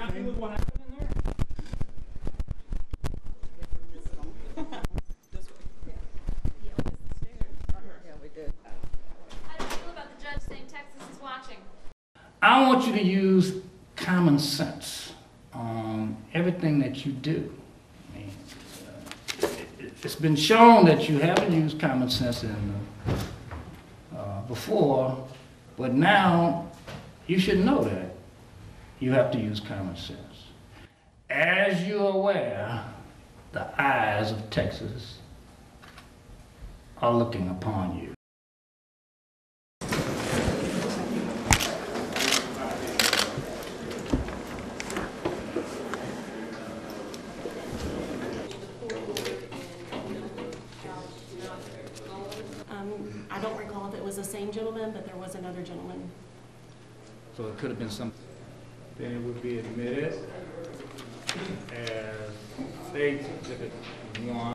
happy with what happened in there? Yeah, we did. How do you feel about the judge saying Texas is watching? I want you to use common sense on everything that you do. I mean, it's been shown that you haven't used common sense before, but now you should know that you have to use common sense. As you're aware, the eyes of Texas are looking upon you. I don't recall if it was the same gentleman, but there was another gentleman. So it could have been something. Then it would be admitted as State's Exhibit 1.